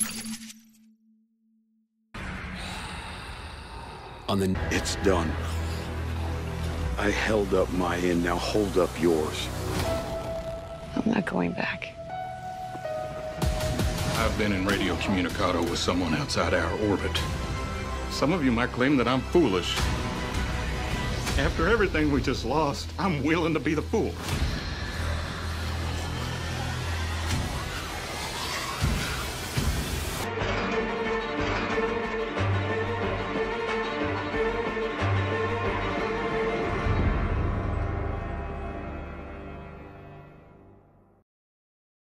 It's done. I held up my end, now hold up yours. I'm not going back. I've been in radio communicado with someone outside our orbit. Some of you might claim that I'm foolish. After everything we just lost, I'm willing to be the fool.